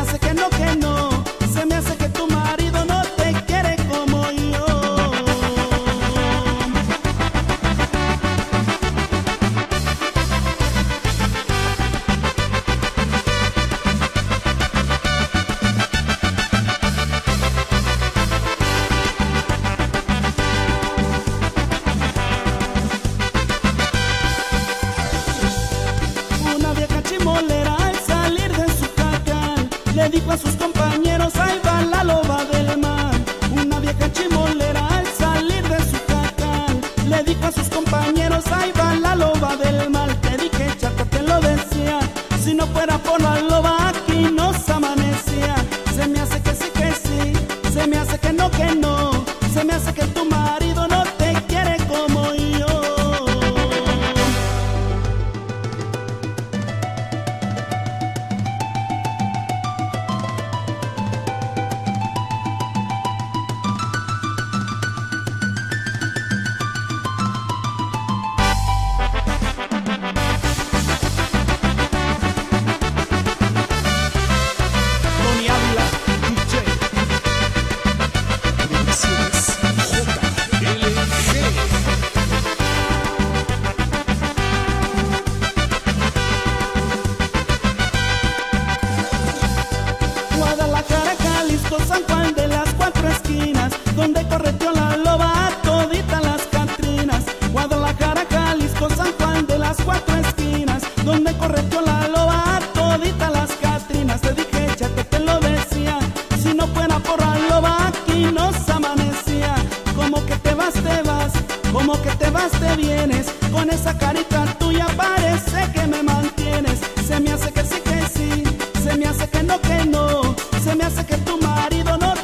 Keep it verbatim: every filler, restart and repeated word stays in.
hace que no, que no, se me hace que tu marido no te quiere como yo. Una vieja chimolera al salir de su jacal le dijo a sus compañeros: ahí va la loba del mar. Una vieja chimolera al salir de su jacal le dijo a sus compañeros: ahí va la loba del mar. Te dije, chata, te lo decía, si no fuera por la loba aquí nos amanecía. Se me hace que sí, que sí, se me hace que no, que no, se me hace que tu marido no te quiere como yo. San Juan de las cuatro esquinas, donde correteó la loba a toditas las catrinas. Guadalajara, Jalisco, San Juan de las cuatro esquinas, donde correteó la loba a toditas las catrinas. Te dije, ya que te lo decía, si no fuera por la loba aquí nos amanecía. Como que te vas, te vas, como que te vas, te vienes, con esa carita tuya parece que me mantienes. Se me hace que sí, que sí, se me hace que no, que no, se me hace que tu marido no